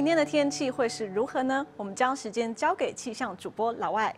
明天的天气会是如何呢？我们将时间交给气象主播老外。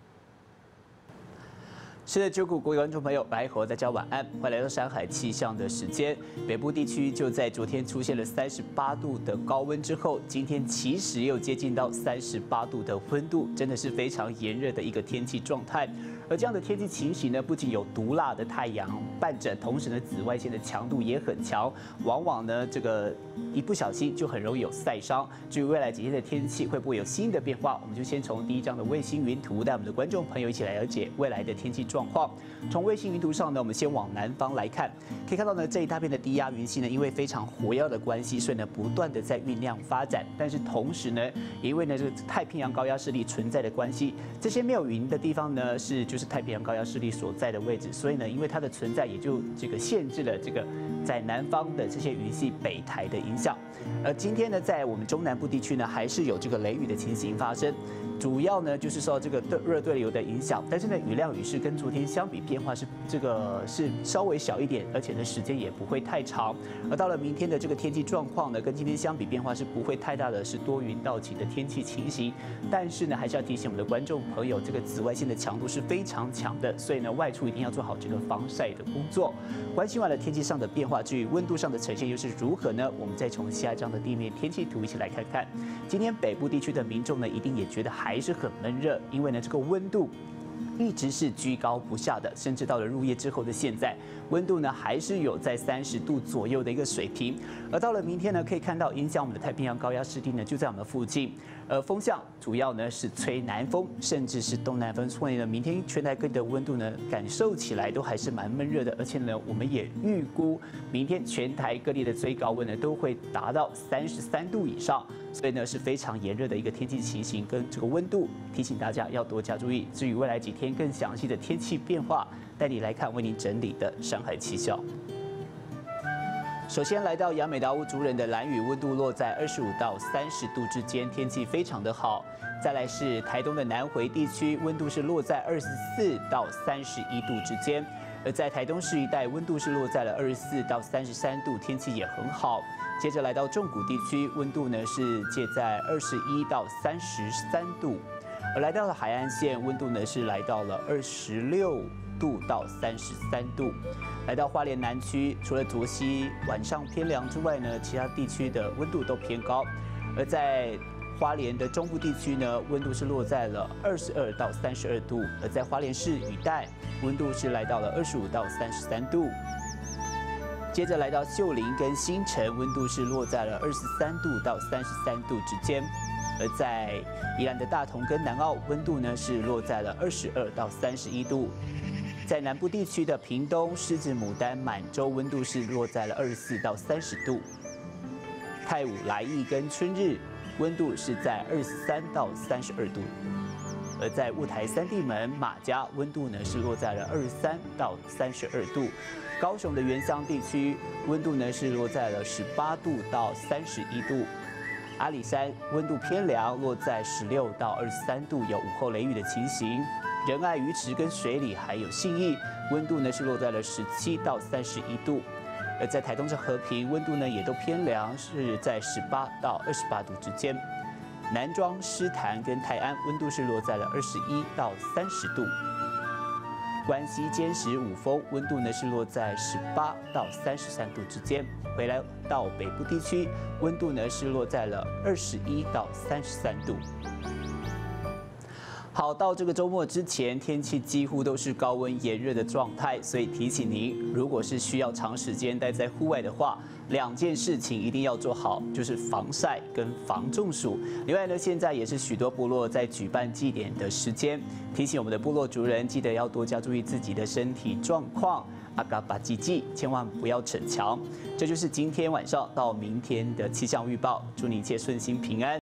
是的，九股各位观众朋友，白猴大家晚安，欢迎来到山海气象的时间。北部地区就在昨天出现了38度的高温之后，今天其实也有接近到38度的温度，真的是非常炎热的一个天气状态。而这样的天气情形呢，不仅有毒辣的太阳伴着，同时呢，紫外线的强度也很强，往往呢这个一不小心就很容易有晒伤。至于未来几天的天气会不会有新的变化，我们就先从第一张的卫星云图带我们的观众朋友一起来了解未来的天气状况。从卫星云图上呢，我们先往南方来看，可以看到呢这一大片的低压云系呢，因为非常活跃的关系，所以呢不断的在酝酿发展。但是同时呢，也因为呢这个太平洋高压势力存在的关系，这些没有云的地方呢就是太平洋高压势力所在的位置，所以呢因为它的存在也就这个限制了这个在南方的这些云系北台的影响。而今天呢，在我们中南部地区呢，还是有这个雷雨的情形发生。主要呢就是受这个热对流的影响，但是呢雨量雨势跟昨天相比变化是稍微小一点，而且呢时间也不会太长。而到了明天的这个天气状况呢，跟今天相比变化是不会太大的，是多云到晴的天气情形。但是呢还是要提醒我们的观众朋友，这个紫外线的强度是非常强的，所以呢外出一定要做好这个防晒的工作。关心完了天气上的变化，至于温度上的呈现又是如何呢？我们再从下一张的地面天气图一起来看看。今天北部地区的民众呢，一定也觉得还是很闷热，因为呢这个温度一直是居高不下的，甚至到了入夜之后的现在，温度呢还是有在30度左右的一个水平。而到了明天呢，可以看到影响我们的太平洋高压势力呢就在我们附近，风向主要呢是吹南风，甚至是东南风，所以呢明天全台各地的温度呢感受起来都还是蛮闷热的，而且呢我们也预估明天全台各地的最高温呢都会达到33度以上，所以呢是非常炎热的一个天气情形跟这个温度，提醒大家要多加注意。至于未来几天更详细的天气变化，带你来看为您整理的山海气象。首先来到亚美达乌族人的兰屿，温度落在25到30度之间，天气非常的好。再来是台东的南回地区，温度是落在24到31度之间，而在台东市一带，温度是落在了24到33度，天气也很好。接着来到纵谷地区，温度呢是介在21到33度，而来到了海岸线，温度呢是来到了26度到33度。来到花莲南区，除了浊溪晚上偏凉之外呢，其他地区的温度都偏高。而在花莲的中部地区呢，温度是落在了22到32度，而在花莲市雨带，温度是来到了25到33度。接着来到秀林跟新城，温度是落在了23度到33度之间。而在宜兰的大同跟南澳，温度呢是落在了22到31度。在南部地区的屏东、狮子、牡丹、满洲，温度是落在了24到30度。泰武、来义跟春日，温度是在23到32度。而在雾台三地门、马家，温度呢是落在了23到32度。高雄的原乡地区，温度呢是落在了18度到31度。阿里山温度偏凉，落在16到23度，有午后雷雨的情形。仁爱鱼池跟水里还有信义，温度呢是落在了17到31度。而在台东的和平，温度呢也都偏凉，是在18到28度之间。南庄、狮潭跟泰安，温度是落在了21到30度。关西尖石五峰，温度呢是落在18到33度之间。回来到北部地区，温度呢是落在了21到33度。好，到这个周末之前，天气几乎都是高温炎热的状态，所以提醒您，如果是需要长时间待在户外的话，2件事情一定要做好，就是防晒跟防中暑。另外呢，现在也是许多部落在举办祭典的时间，提醒我们的部落族人，记得要多加注意自己的身体状况，阿嘎巴吉吉，千万不要逞强。这就是今天晚上到明天的气象预报，祝你一切顺心平安。